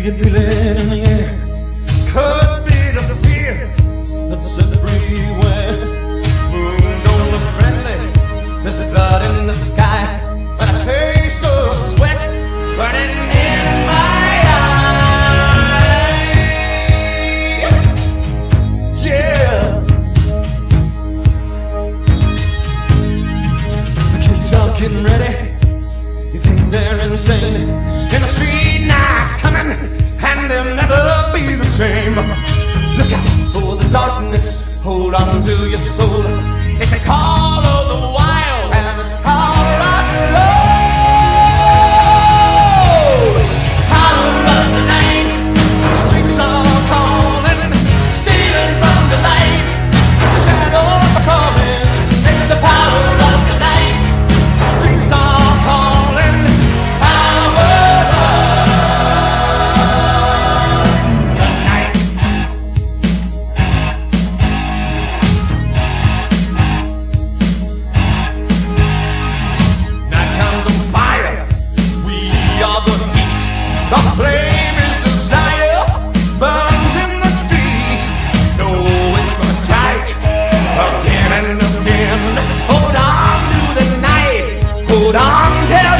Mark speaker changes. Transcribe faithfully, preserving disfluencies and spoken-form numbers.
Speaker 1: you feel it in the air? Could be the fear that's everywhere. Moon don't look friendly, there's blood in the sky, but a taste of sweat burning in my eye. Yeah. The kids are getting ready. You think they're insane? In the street night's coming, and they'll never be the same. Look out for the darkness, hold on to your soul. It's a call of the wild, and it's a call of rock and roll. Power of the night, the streets are calling, stealing from the light. Shadows are calling, it's the power of the night. The streets are calling, power of the night. Night comes on fire, we are the heat. The flame is desire, burns in the street. No, it's gonna strike again and again. Hold on to the night, hold on till